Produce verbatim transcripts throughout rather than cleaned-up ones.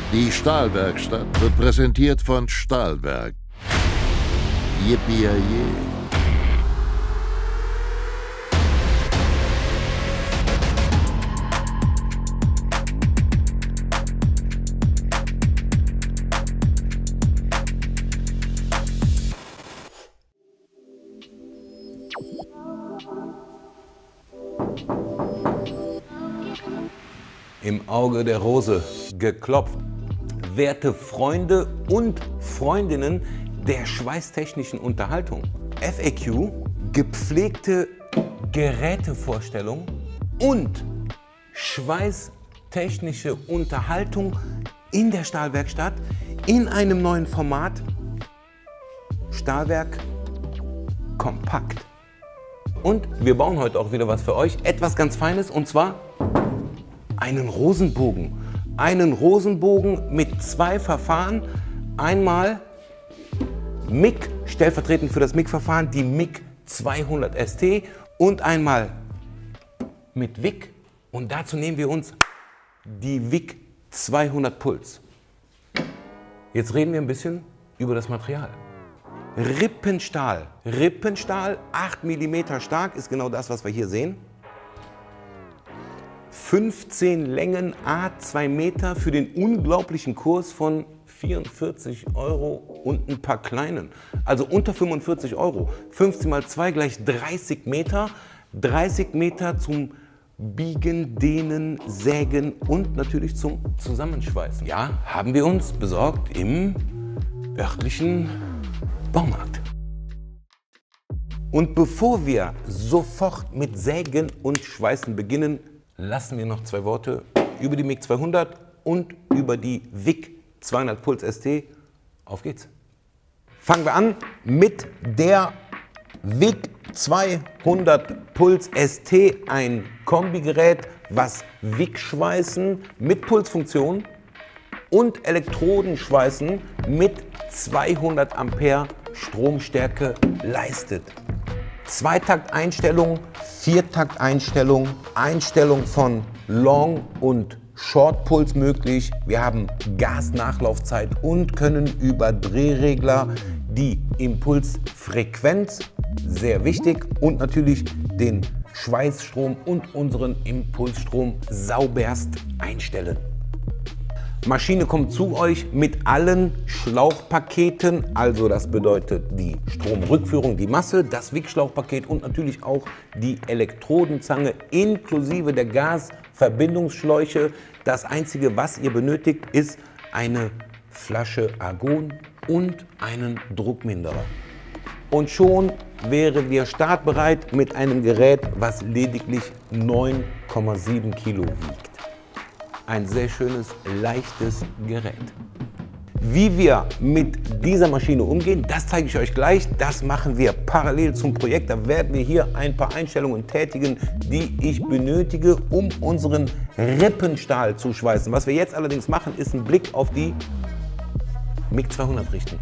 Die Stahlwerkstatt wird präsentiert von Stahlwerk. Yippie! Im Auge der Rose geklopft. Werte Freunde und Freundinnen der schweißtechnischen Unterhaltung. F A Q, gepflegte Gerätevorstellung und schweißtechnische Unterhaltung in der Stahlwerkstatt in einem neuen Format. Stahlwerk kompakt. Und wir bauen heute auch wieder was für euch, etwas ganz Feines, und zwar einen Rosenbogen. Einen Rosenbogen mit zwei Verfahren. Einmal M I G, stellvertretend für das M I G-Verfahren, die M I G zweihundert S T, und einmal mit W I C. Und dazu nehmen wir uns die W I C zweihundert Puls. Jetzt reden wir ein bisschen über das Material. Rippenstahl. Rippenstahl, acht Millimeter stark, ist genau das, was wir hier sehen. fünfzehn Längen, a zwei Meter für den unglaublichen Kurs von vierundvierzig Euro und ein paar kleinen. Also unter fünfundvierzig Euro. fünfzehn mal zwei gleich dreißig Meter. dreißig Meter zum Biegen, Dehnen, Sägen und natürlich zum Zusammenschweißen. Ja, haben wir uns besorgt im örtlichen Baumarkt. Und bevor wir sofort mit Sägen und Schweißen beginnen, lassen wir noch zwei Worte über die M I G zweihundert und über die W I C zweihundert Puls S T. Auf geht's. Fangen wir an mit der W I C zweihundert Puls S T, ein Kombigerät, was W I C-Schweißen mit Pulsfunktion und Elektrodenschweißen mit zweihundert Ampere Stromstärke leistet. Zweitakteinstellung, Viertakteinstellung, Einstellung von Long- und Short-Puls möglich. Wir haben Gasnachlaufzeit und können über Drehregler die Impulsfrequenz, sehr wichtig, und natürlich den Schweißstrom und unseren Impulsstrom sauberst einstellen. Maschine kommt zu euch mit allen Schlauchpaketen, also das bedeutet die Stromrückführung, die Masse, das W I C-Schlauchpaket und natürlich auch die Elektrodenzange inklusive der Gasverbindungsschläuche. Das Einzige, was ihr benötigt, ist eine Flasche Argon und einen Druckminderer. Und schon wären wir startbereit mit einem Gerät, was lediglich neun Komma sieben Kilo wiegt. Ein sehr schönes, leichtes Gerät. Wie wir mit dieser Maschine umgehen, das zeige ich euch gleich. Das machen wir parallel zum Projekt. Da werden wir hier ein paar Einstellungen tätigen, die ich benötige, um unseren Rippenstahl zu schweißen. Was wir jetzt allerdings machen, ist einen Blick auf die M I G zweihundert richten.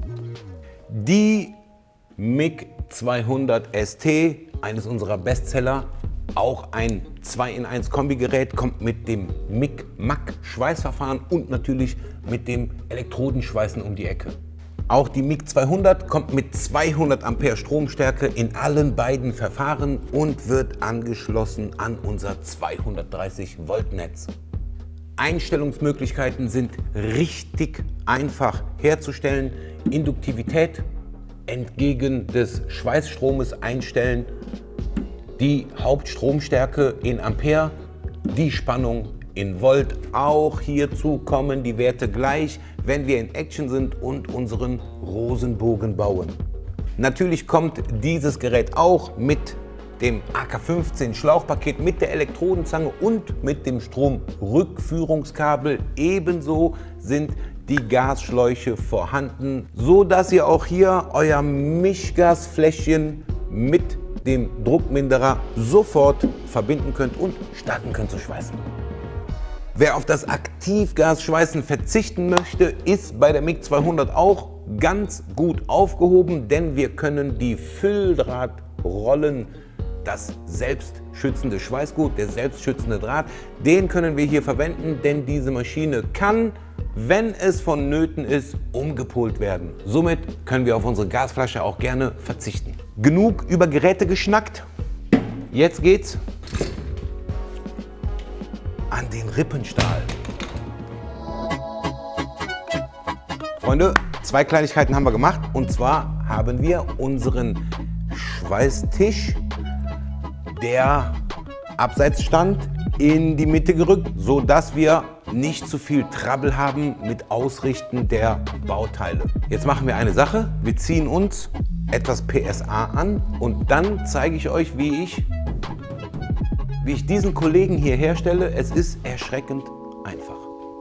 Die M I G zweihundert S T, eines unserer Bestseller, auch ein zwei in eins Kombigerät, kommt mit dem M I G M A C Schweißverfahren und natürlich mit dem Elektrodenschweißen um die Ecke. Auch die M I G zweihundert kommt mit zweihundert Ampere Stromstärke in allen beiden Verfahren und wird angeschlossen an unser zweihundertdreißig Volt Netz. Einstellungsmöglichkeiten sind richtig einfach herzustellen. Induktivität entgegen des Schweißstromes einstellen, die Hauptstromstärke in Ampere, die Spannung in Volt. Auch hierzu kommen die Werte gleich, wenn wir in Action sind und unseren Rosenbogen bauen. Natürlich kommt dieses Gerät auch mit dem A K fünfzehn Schlauchpaket, mit der Elektrodenzange und mit dem Stromrückführungskabel. Ebenso sind die Gasschläuche vorhanden, so dass ihr auch hier euer Mischgasfläschchen mit dem Druckminderer sofort verbinden könnt und starten könnt zu schweißen. Wer auf das Aktivgasschweißen verzichten möchte, ist bei der M I G zweihundert auch ganz gut aufgehoben, denn wir können die Fülldrahtrollen, das selbstschützende Schweißgut, der selbstschützende Draht, den können wir hier verwenden, denn diese Maschine kann wenn es vonnöten ist, umgepolt werden. Somit können wir auf unsere Gasflasche auch gerne verzichten. Genug über Geräte geschnackt. Jetzt geht's an den Rippenstahl. Freunde, zwei Kleinigkeiten haben wir gemacht. Und zwar haben wir unseren Schweißtisch, der abseits stand, in die Mitte gerückt, so dass wir nicht zu viel Trouble haben mit Ausrichten der Bauteile. Jetzt machen wir eine Sache. Wir ziehen uns etwas P S A an und dann zeige ich euch, wie ich, wie ich diesen Kollegen hier herstelle. Es ist erschreckend einfach.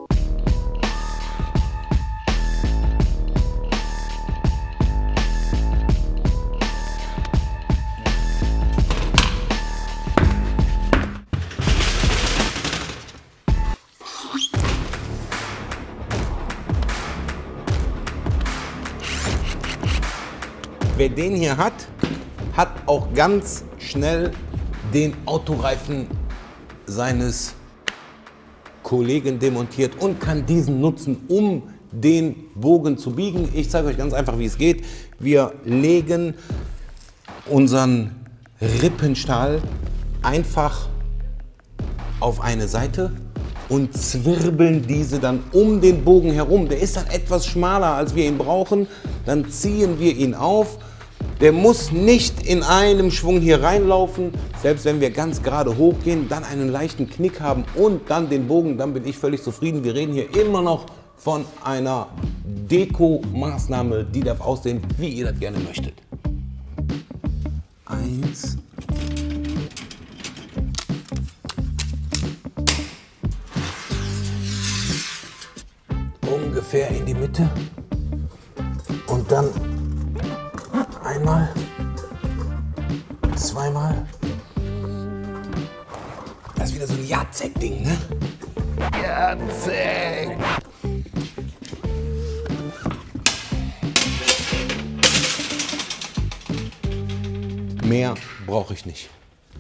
Wer den hier hat, hat auch ganz schnell den Autoreifen seines Kollegen demontiert und kann diesen nutzen, um den Bogen zu biegen. Ich zeige euch ganz einfach, wie es geht. Wir legen unseren Rippenstahl einfach auf eine Seite und zwirbeln diese dann um den Bogen herum. Der ist dann etwas schmaler, als wir ihn brauchen. Dann ziehen wir ihn auf. Der muss nicht in einem Schwung hier reinlaufen. Selbst wenn wir ganz gerade hochgehen, dann einen leichten Knick haben und dann den Bogen, dann bin ich völlig zufrieden. Wir reden hier immer noch von einer Deko-Maßnahme, die darf aussehen, wie ihr das gerne möchtet. Eins. Ungefähr in die Mitte. Und dann einmal, zweimal. Das ist wieder so ein Jacek-Ding, ne? Jacek! Mehr brauche ich nicht.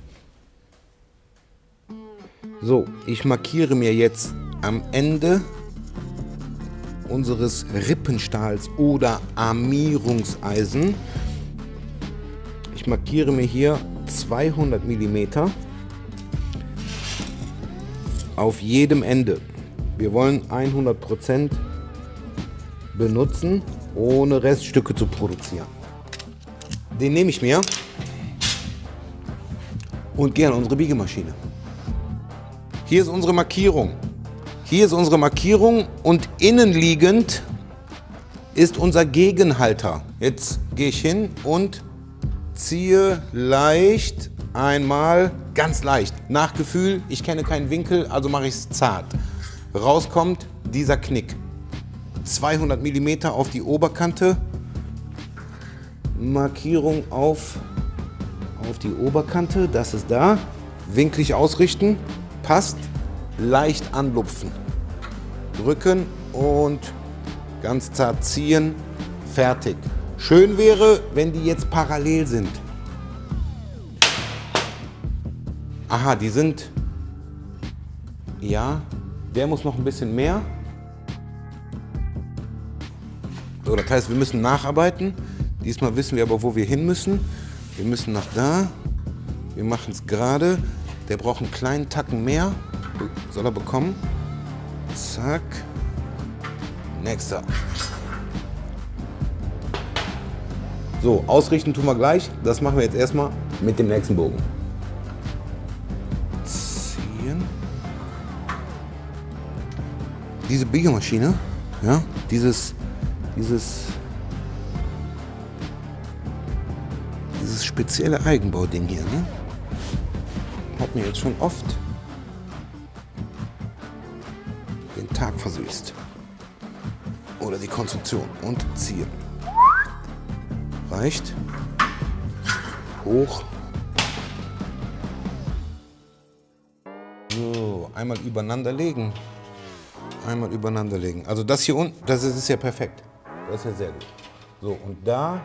So, ich markiere mir jetzt am Ende unseres Rippenstahls oder Armierungseisen. Ich markiere mir hier zweihundert Millimeter auf jedem Ende. Wir wollen hundert Prozent benutzen, ohne Reststücke zu produzieren. Den nehme ich mir und gehe an unsere Biegemaschine. Hier ist unsere Markierung. Hier ist unsere Markierung und innenliegend ist unser Gegenhalter. Jetzt gehe ich hin und ziehe leicht einmal, ganz leicht, nach Gefühl. Ich kenne keinen Winkel, also mache ich es zart. Rauskommt dieser Knick. zweihundert Millimeter auf die Oberkante. Markierung auf, auf die Oberkante, das ist da. Winklig ausrichten, passt. Leicht anlupfen, drücken und ganz zart ziehen, fertig. Schön wäre, wenn die jetzt parallel sind. Aha, die sind, ja, der muss noch ein bisschen mehr. So, das heißt, wir müssen nacharbeiten. Diesmal wissen wir aber, wo wir hin müssen. Wir müssen nach da, wir machen es gerade. Der braucht einen kleinen Tacken mehr. Soll er bekommen. Zack. Nächster. So, ausrichten tun wir gleich. Das machen wir jetzt erstmal mit dem nächsten Bogen. Ziehen. Diese Biegemaschine, ja, dieses, dieses, dieses spezielle Eigenbauding hier, ne, hat mir jetzt schon oft den Tag versüßt. Oder die Konstruktion. Und ziehen. Reicht. Hoch. So, einmal übereinander legen. Einmal übereinander legen. Also das hier unten, das ist, ist ja perfekt. Das ist ja sehr gut. So, und da,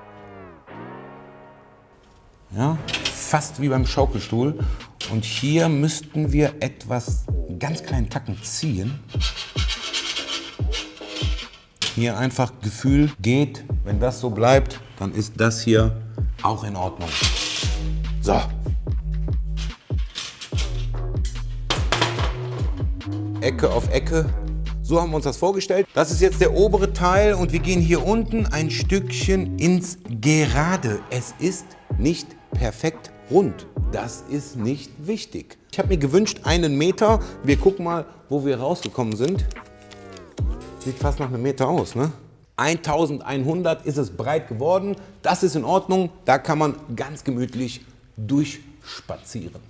ja, fast wie beim Schaukelstuhl. Und hier müssten wir etwas, einen ganz kleinen Tacken ziehen. Hier einfach Gefühl geht. Wenn das so bleibt, dann ist das hier auch in Ordnung. So. Ecke auf Ecke. So haben wir uns das vorgestellt. Das ist jetzt der obere Teil und wir gehen hier unten ein Stückchen ins Gerade. Es ist nicht perfekt rund. Das ist nicht wichtig. Ich habe mir gewünscht einen Meter. Wir gucken mal, wo wir rausgekommen sind. Sieht fast nach einem Meter aus, ne? eintausendeinhundert ist es breit geworden. Das ist in Ordnung. Da kann man ganz gemütlich durchspazieren.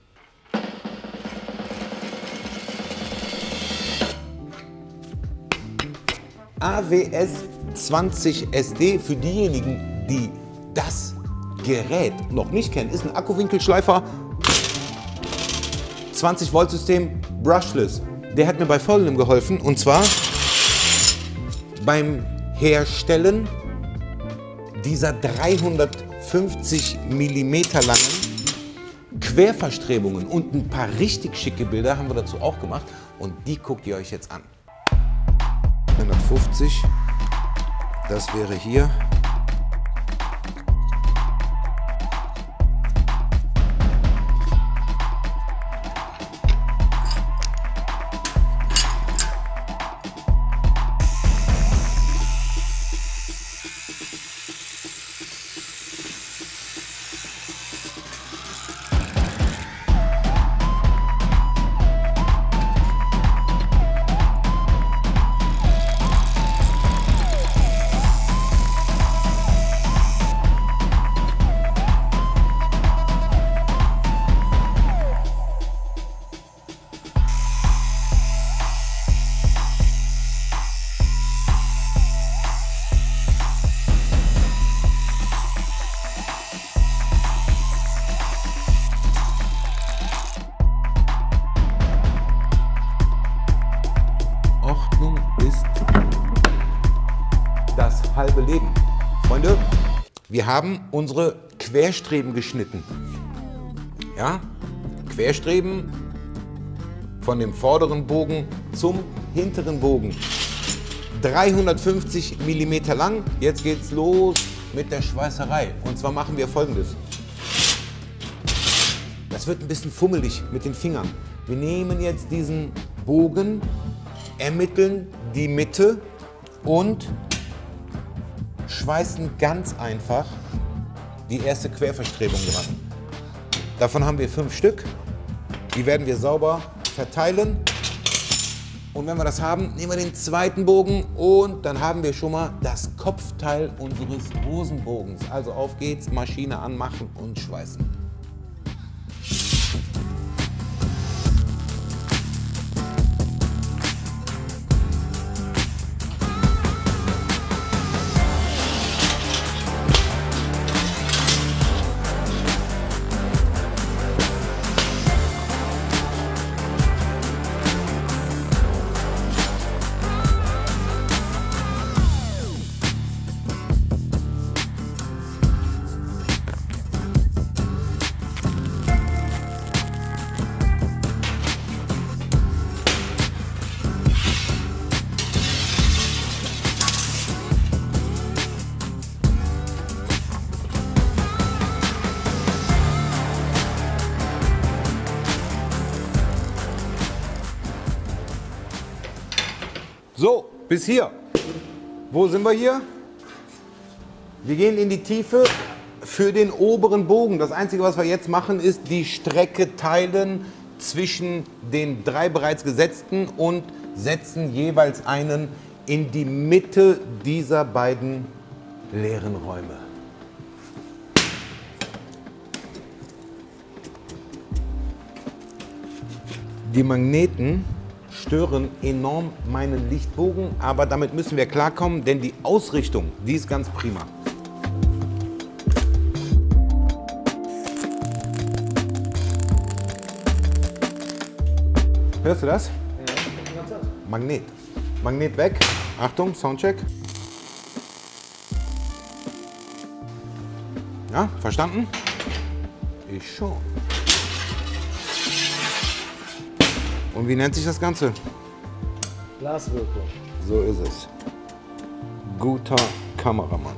A W S zwanzig S D für diejenigen, die das Gerät noch nicht kennen, ist ein Akkuwinkelschleifer, zwanzig Volt System, brushless. Der hat mir bei Folgendem geholfen, und zwar beim Herstellen dieser dreihundertfünfzig Millimeter langen Querverstrebungen und ein paar richtig schicke Bilder haben wir dazu auch gemacht und die guckt ihr euch jetzt an. hundertfünfzig, das wäre hier. Halbe Leben. Freunde, wir haben unsere Querstreben geschnitten. Ja, Querstreben von dem vorderen Bogen zum hinteren Bogen. dreihundertfünfzig Millimeter lang. Jetzt geht's los mit der Schweißerei. Und zwar machen wir Folgendes. Das wird ein bisschen fummelig mit den Fingern. Wir nehmen jetzt diesen Bogen, ermitteln die Mitte und schweißen ganz einfach die erste Querverstrebung dran. Davon haben wir fünf Stück. Die werden wir sauber verteilen. Und wenn wir das haben, nehmen wir den zweiten Bogen und dann haben wir schon mal das Kopfteil unseres Hosenbogens. Also auf geht's, Maschine anmachen und schweißen. So, bis hier. Wo sind wir hier? Wir gehen in die Tiefe für den oberen Bogen. Das Einzige, was wir jetzt machen, ist die Strecke teilen zwischen den drei bereits gesetzten und setzen jeweils einen in die Mitte dieser beiden leeren Räume. Die Magneten stören enorm meinen Lichtbogen, aber damit müssen wir klarkommen, denn die Ausrichtung, die ist ganz prima. Hörst du das? Ja. Magnet. Magnet weg. Achtung, Soundcheck. Ja, verstanden? Ich schon. Und wie nennt sich das Ganze? Blaswirkung. So ist es. guter Kameramann.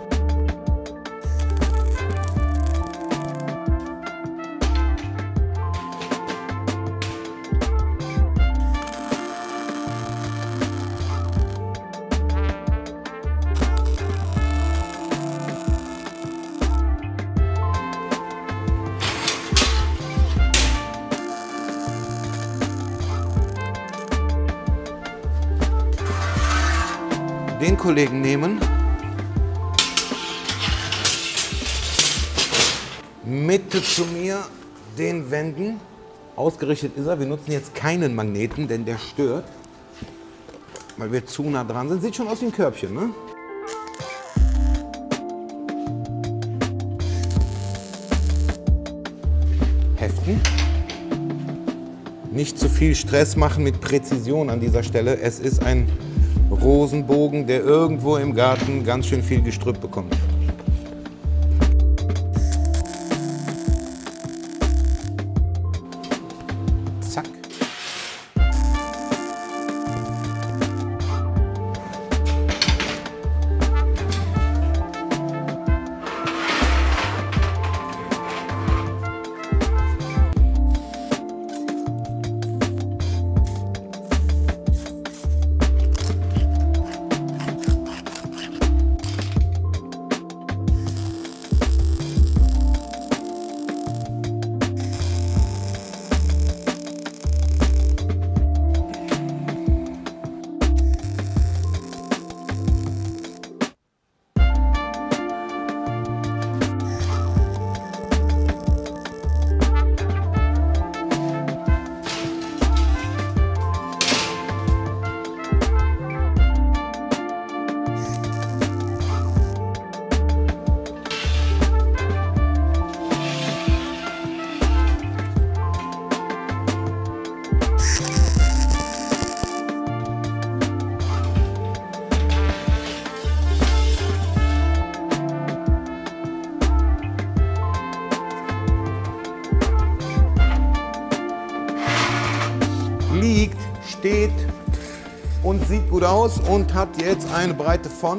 Den Kollegen nehmen, Mitte zu mir, den wenden. Ausgerichtet ist er. Wir nutzen jetzt keinen Magneten, denn der stört, weil wir zu nah dran sind. Sieht schon aus wie ein Körbchen, ne? Heften. Nicht zu viel Stress machen mit Präzision an dieser Stelle. Es ist ein Rosenbogen, der irgendwo im Garten ganz schön viel Gestrüpp bekommt. Zack. Liegt, steht und sieht gut aus und hat jetzt eine Breite von,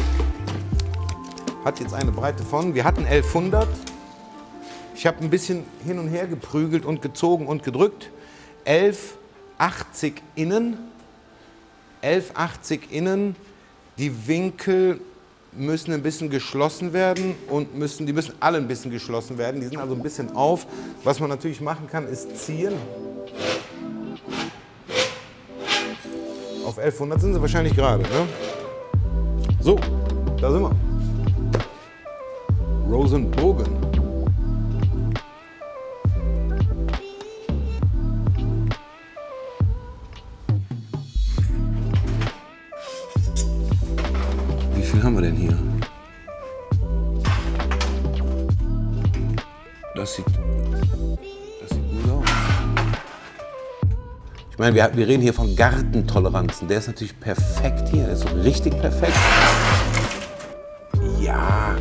hat jetzt eine Breite von, wir hatten elfhundert, ich habe ein bisschen hin und her geprügelt und gezogen und gedrückt, elf achtzig innen, elf achtzig innen, die Winkel müssen ein bisschen geschlossen werden und müssen, die müssen alle ein bisschen geschlossen werden, die sind also ein bisschen auf. Was man natürlich machen kann, ist ziehen. Auf elfhundert sind sie wahrscheinlich gerade, ne? So, da sind wir. Rosenbogen. Wie viel haben wir denn hier? Das sieht, das sieht gut aus. Ich meine, wir, wir reden hier von Gartentoleranzen. Der ist natürlich perfekt hier. Der ist so richtig perfekt. Ja.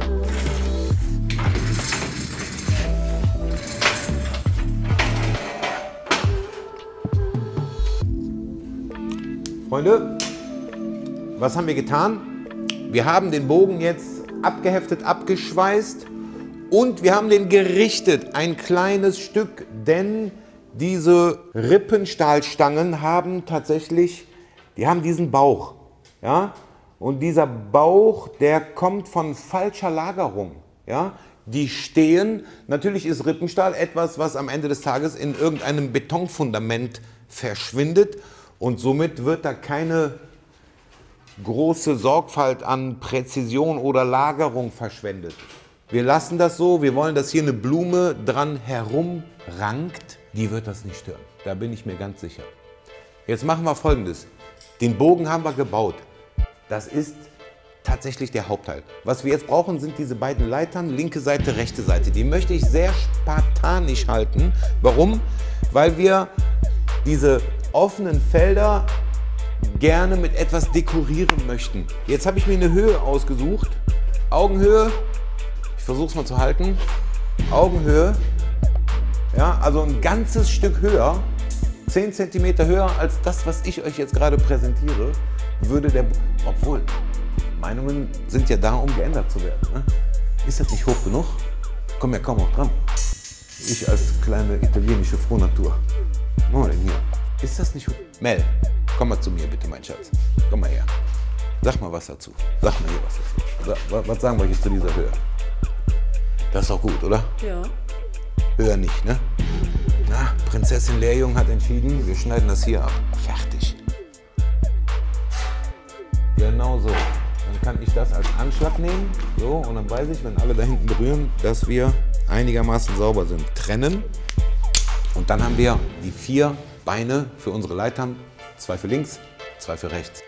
Freunde, was haben wir getan? Wir haben den Bogen jetzt abgeheftet, abgeschweißt und wir haben den gerichtet, ein kleines Stück, denn diese Rippenstahlstangen haben tatsächlich, die haben diesen Bauch, ja? Und dieser Bauch, der kommt von falscher Lagerung, ja? Die stehen, natürlich ist Rippenstahl etwas, was am Ende des Tages in irgendeinem Betonfundament verschwindet und somit wird da keine große Sorgfalt an Präzision oder Lagerung verschwendet. Wir lassen das so, wir wollen, dass hier eine Blume dran herumrankt. Die wird das nicht stören, da bin ich mir ganz sicher. Jetzt machen wir Folgendes. Den Bogen haben wir gebaut. Das ist tatsächlich der Hauptteil. Was wir jetzt brauchen, sind diese beiden Leitern, linke Seite, rechte Seite. Die möchte ich sehr spartanisch halten. Warum? Weil wir diese offenen Felder gerne mit etwas dekorieren möchten. Jetzt habe ich mir eine Höhe ausgesucht. Augenhöhe, ich versuche es mal zu halten. Augenhöhe. Ja, also ein ganzes Stück höher, zehn Zentimeter höher als das, was ich euch jetzt gerade präsentiere, würde der, obwohl, Meinungen sind ja da, um geändert zu werden. Ne? Ist das nicht hoch genug? Komm ja kaum auch dran. Ich als kleine italienische Frohnatur. Was machen wir denn hier? Ist das nicht hoch? Mel, komm mal zu mir bitte, mein Schatz. Komm mal her. Sag mal was dazu. Sag mal hier was dazu. Was, was sagen wir jetzt zu dieser Höhe? Das ist doch gut, oder? Ja. Höher nicht, ne? Na, Prinzessin Leerjung hat entschieden, wir schneiden das hier ab. Fertig. Genau so. Dann kann ich das als Anschlag nehmen. So, und dann weiß ich, wenn alle da hinten berühren, dass wir einigermaßen sauber sind. Trennen. Und dann haben wir die vier Beine für unsere Leitern. Zwei für links, zwei für rechts.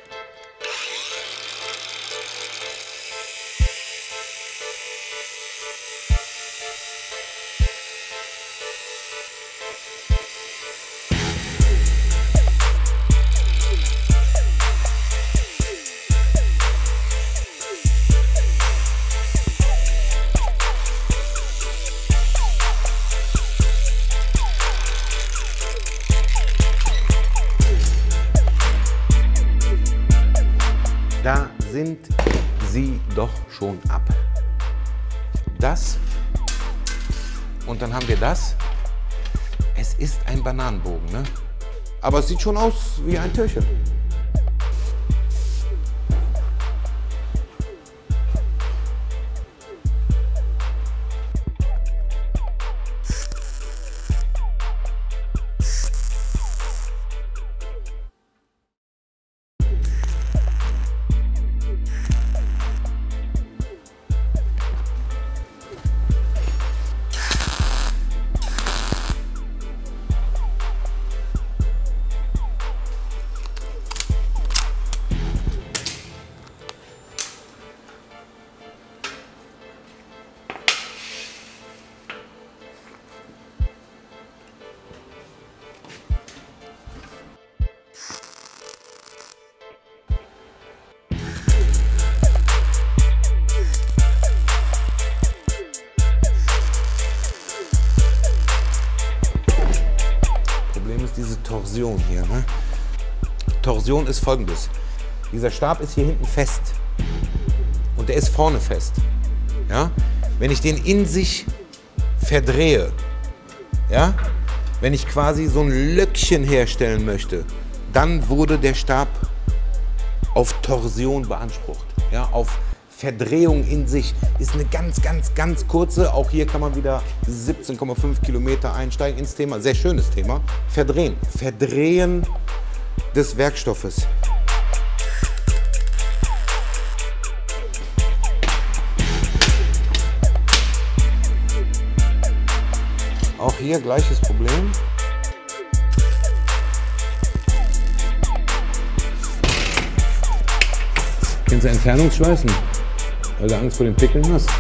Da sind sie doch schon ab. Das und dann haben wir das. Es ist ein Bananenbogen, ne? Aber es sieht schon aus wie ein Türchen. Diese Torsion hier. Ne? Torsion ist folgendes. Dieser Stab ist hier hinten fest und der ist vorne fest. Ja? Wenn ich den in sich verdrehe, ja? Wenn ich quasi so ein Löckchen herstellen möchte, dann wurde der Stab auf Torsion beansprucht. Ja? Auf Verdrehung in sich ist eine ganz, ganz, ganz kurze. Auch hier kann man wieder siebzehn Komma fünf Kilometer einsteigen ins Thema. Sehr schönes Thema. Verdrehen. Verdrehen des Werkstoffes. Auch hier gleiches Problem. Kennst du Entfernungsschweißen? Weil du Angst vor den Pickeln hast.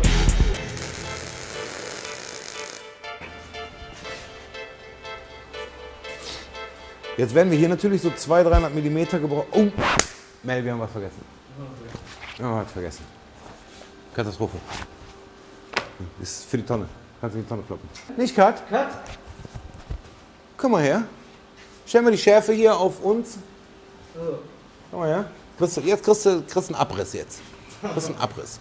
Jetzt werden wir hier natürlich so zweihundert, dreihundert Millimeter gebrauchen. Oh! Mel, wir haben was vergessen. Wir haben was vergessen. Katastrophe. Ist für die Tonne. Kannst du in die Tonne kloppen. Nicht Cut. Cut. Komm mal her. Stellen wir die Schärfe hier auf uns. Komm mal her. Kriegst du, jetzt kriegst du, kriegst einen Abriss jetzt. Das ist ein Abriss.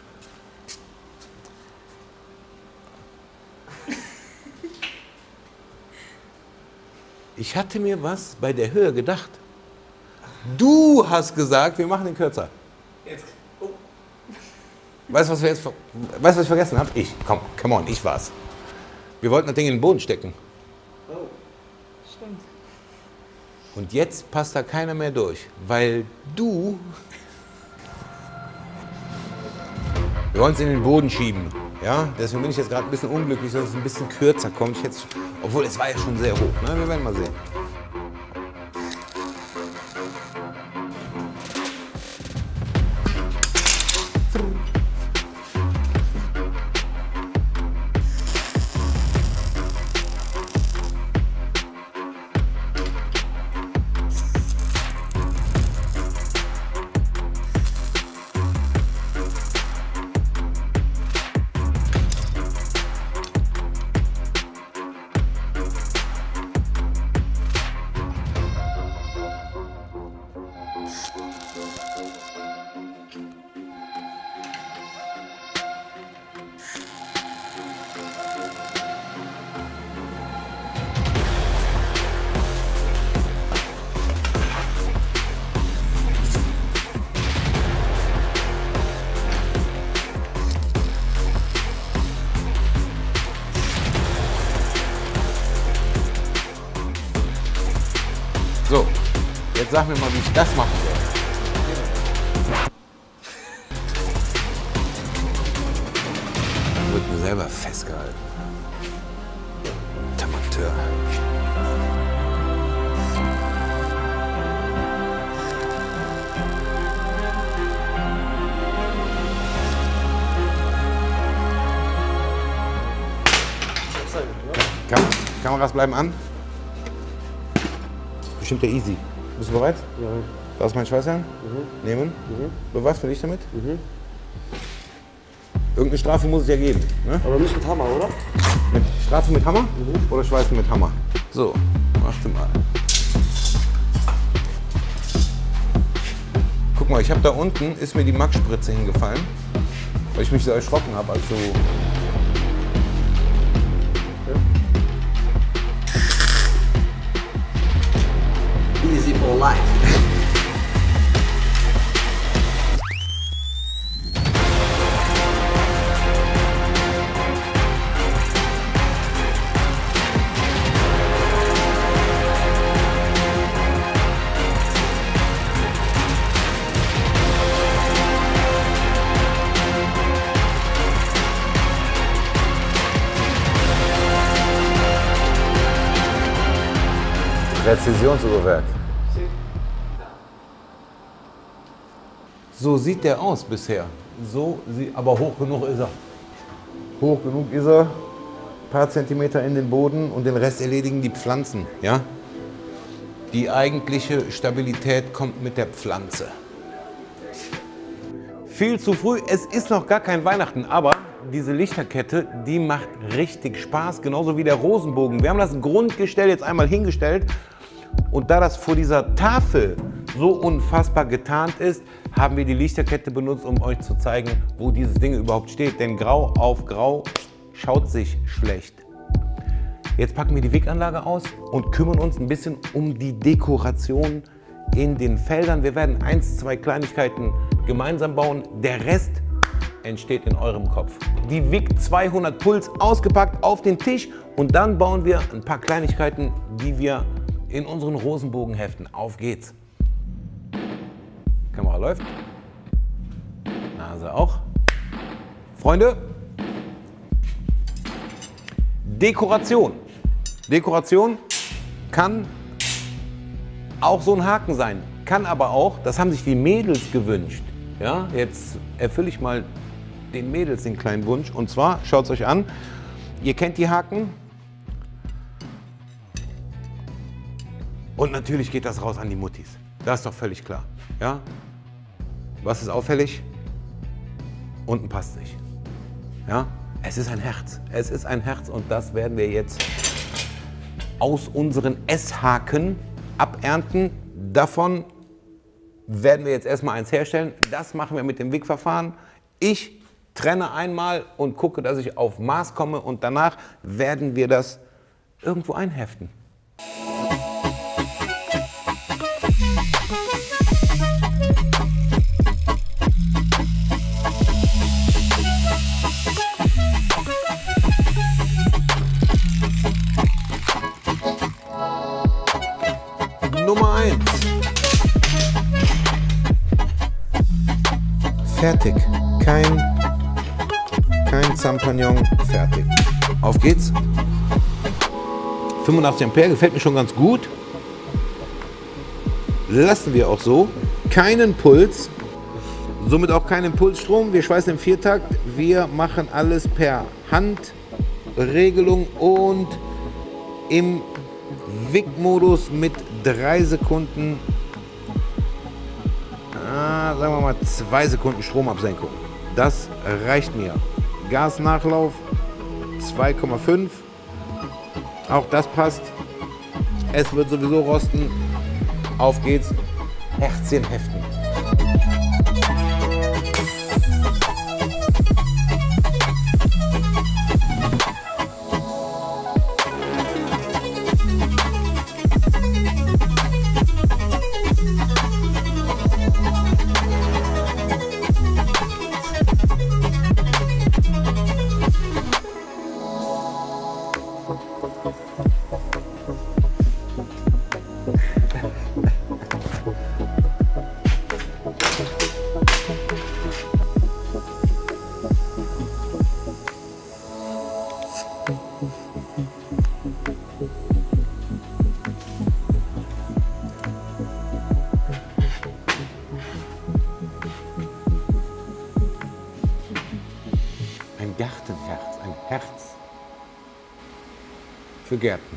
Ich hatte mir was bei der Höhe gedacht. Du hast gesagt, wir machen den kürzer. Jetzt. Oh. Weißt du, was wir jetzt, weißt, was ich vergessen habe? Ich. Komm, come on, ich war's. Wir wollten das Ding in den Boden stecken. Oh. Stimmt. Und jetzt passt da keiner mehr durch, weil du... Wir wollen es in den Boden schieben. Ja? Deswegen bin ich jetzt gerade ein bisschen unglücklich, dass es ein bisschen kürzer kommt. Ich jetzt, obwohl es war ja schon sehr hoch. Ne? Wir werden mal sehen. Jetzt sag mir mal, wie ich das machen soll. Dann wird mir selber festgehalten. Amateur. Kam Kameras bleiben an. Bestimmt der easy. Bist du bereit? Ja. Da ist mein Schweißhelm. Mhm. Nehmen. Mhm. Beweist du dich damit? Mhm. Irgendeine Strafe muss es ja geben. Ne? Aber nicht mit Hammer, oder? Mit Strafe mit Hammer? Mhm. Oder Schweißen mit Hammer? So, warte mal. Guck mal, ich habe da unten, ist mir die Max-Spritze hingefallen, weil ich mich so erschrocken habe, als du... Easy for life. Präzisionsuhrwerk. So sieht der aus bisher. So sieht, aber hoch genug ist er. Hoch genug ist er. Ein paar Zentimeter in den Boden und den Rest erledigen die Pflanzen. Ja? Die eigentliche Stabilität kommt mit der Pflanze. Viel zu früh, es ist noch gar kein Weihnachten, aber diese Lichterkette, die macht richtig Spaß, genauso wie der Rosenbogen. Wir haben das Grundgestell jetzt einmal hingestellt und da das vor dieser Tafel so unfassbar getarnt ist, haben wir die Lichterkette benutzt, um euch zu zeigen, wo dieses Ding überhaupt steht. Denn grau auf grau schaut sich schlecht. Jetzt packen wir die Wickanlage aus und kümmern uns ein bisschen um die Dekoration in den Feldern. Wir werden eins, zwei Kleinigkeiten gemeinsam bauen. Der Rest entsteht in eurem Kopf. Die W I C zweihundert Puls ausgepackt auf den Tisch und dann bauen wir ein paar Kleinigkeiten, die wir in unseren Rosenbogen heften. Auf geht's! Kamera läuft. Nase auch. Freunde, Dekoration. Dekoration kann auch so ein Haken sein. Kann aber auch, das haben sich die Mädels gewünscht. Ja, jetzt erfülle ich mal den Mädels den kleinen Wunsch. Und zwar, schaut es euch an, ihr kennt die Haken. Und natürlich geht das raus an die Muttis. Das ist doch völlig klar. Ja? Was ist auffällig? Unten passt nicht. Ja? Es ist ein Herz. Es ist ein Herz und das werden wir jetzt aus unseren S-Haken abernten. Davon werden wir jetzt erstmal eins herstellen. Das machen wir mit dem W I C-Verfahren. Ich trenne einmal und gucke, dass ich auf Maß komme und danach werden wir das irgendwo einheften. Nummer eins. Fertig. Kein, kein Zampagnon. Fertig. Auf geht's. fünfundachtzig Ampere gefällt mir schon ganz gut. Lassen wir auch so. Keinen Puls. Somit auch keinen Impulsstrom. Wir schweißen im Viertakt. Wir machen alles per Handregelung und im W I C-Modus mit drei Sekunden, ah, sagen wir mal zwei Sekunden Stromabsenkung. Das reicht mir. Gasnachlauf zwei Komma fünf. Auch das passt. Es wird sowieso rosten. Auf geht's. Herzchen heften. für Gärten.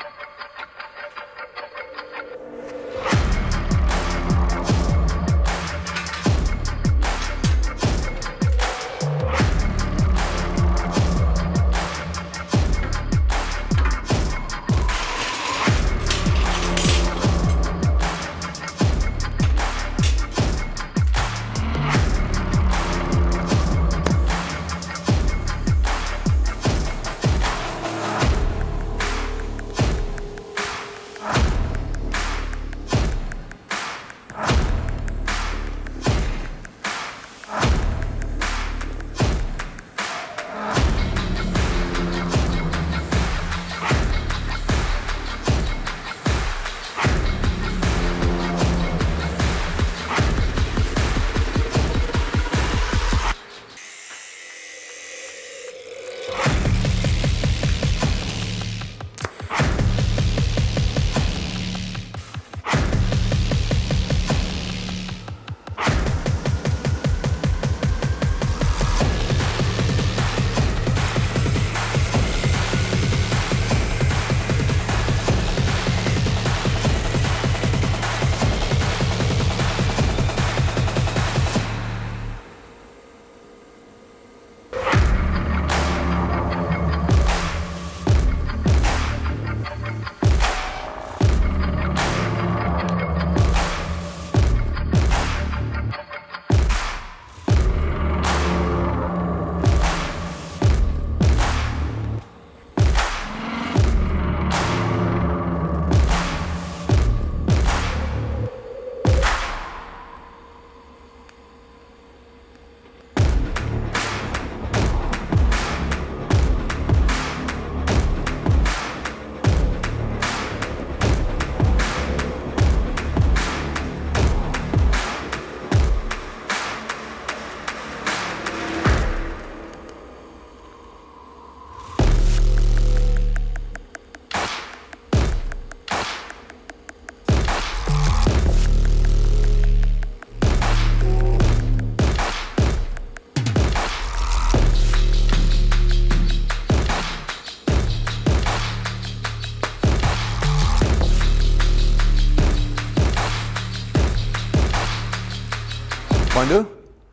Freunde,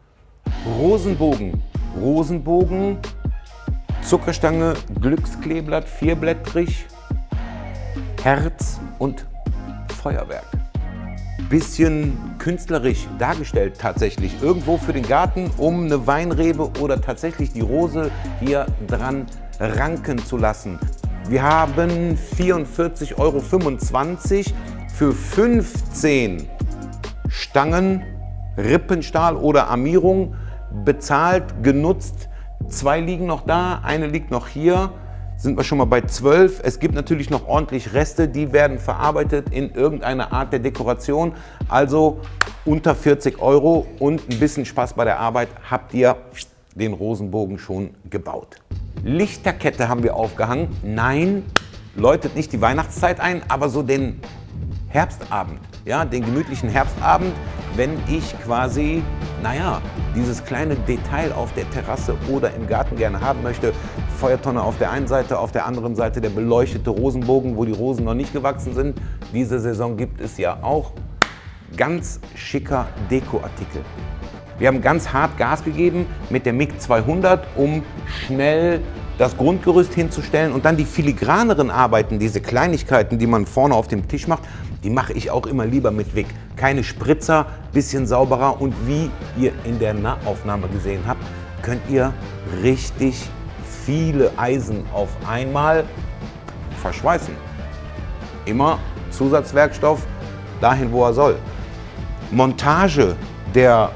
Rosenbogen, Rosenbogen, Zuckerstange, Glückskleeblatt, vierblättrig, Herz und Feuerwerk. Bisschen künstlerisch dargestellt tatsächlich, irgendwo für den Garten, um eine Weinrebe oder tatsächlich die Rose hier dran ranken zu lassen. Wir haben vierundvierzig Euro fünfundzwanzig für fünfzehn Stangen Rippenstahl oder Armierung bezahlt, genutzt. Zwei liegen noch da, eine liegt noch hier. Sind wir schon mal bei zwölf. Es gibt natürlich noch ordentlich Reste, die werden verarbeitet in irgendeiner Art der Dekoration. Also unter vierzig Euro und ein bisschen Spaß bei der Arbeit habt ihr den Rosenbogen schon gebaut. Lichterkette haben wir aufgehangen. Nein, läutet nicht die Weihnachtszeit ein, aber so den Herbstabend, ja, den gemütlichen Herbstabend, wenn ich quasi, naja, dieses kleine Detail auf der Terrasse oder im Garten gerne haben möchte. Feuertonne auf der einen Seite, auf der anderen Seite der beleuchtete Rosenbogen, wo die Rosen noch nicht gewachsen sind. Diese Saison gibt es ja auch. Ganz schicker Dekoartikel. Wir haben ganz hart Gas gegeben mit der M I G zweihundert, um schnell das Grundgerüst hinzustellen und dann die filigraneren Arbeiten, diese Kleinigkeiten, die man vorne auf dem Tisch macht, die mache ich auch immer lieber mit Wick. Keine Spritzer, bisschen sauberer und wie ihr in der Nahaufnahme gesehen habt, könnt ihr richtig viele Eisen auf einmal verschweißen. Immer Zusatzwerkstoff dahin, wo er soll. Montage der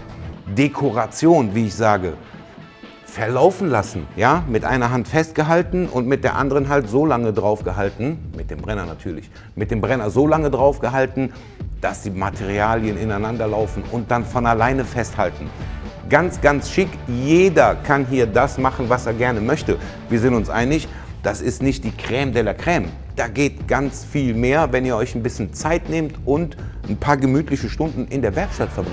Dekoration, wie ich sage, verlaufen lassen, ja, mit einer Hand festgehalten und mit der anderen halt so lange drauf gehalten, mit dem Brenner natürlich, mit dem Brenner so lange drauf gehalten, dass die Materialien ineinander laufen und dann von alleine festhalten. Ganz, ganz schick. Jeder kann hier das machen, was er gerne möchte. Wir sind uns einig, das ist nicht die Crème de la Crème. Da geht ganz viel mehr, wenn ihr euch ein bisschen Zeit nehmt und ein paar gemütliche Stunden in der Werkstatt verbringt.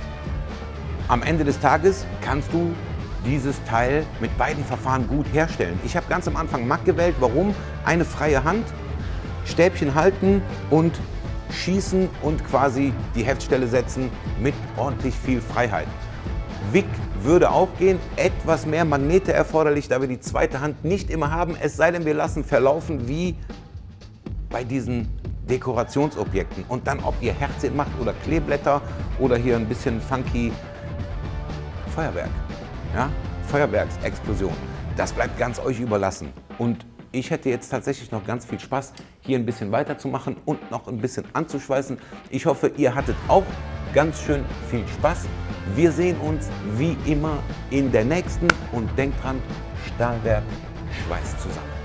Am Ende des Tages kannst du dieses Teil mit beiden Verfahren gut herstellen. Ich habe ganz am Anfang M A C gewählt. Warum? eine freie Hand, Stäbchen halten und schießen und quasi die Heftstelle setzen mit ordentlich viel Freiheit. Wick würde auch gehen, etwas mehr Magnete erforderlich, da wir die zweite Hand nicht immer haben, es sei denn, wir lassen verlaufen wie bei diesen Dekorationsobjekten. Und dann, ob ihr Herzchen macht oder Kleeblätter oder hier ein bisschen funky Feuerwerk, ja? Feuerwerksexplosion. Das bleibt ganz euch überlassen. Und ich hätte jetzt tatsächlich noch ganz viel Spaß, hier ein bisschen weiterzumachen und noch ein bisschen anzuschweißen. Ich hoffe, ihr hattet auch ganz schön viel Spaß. Wir sehen uns wie immer in der nächsten und denkt dran, Stahlwerk schweißt zusammen.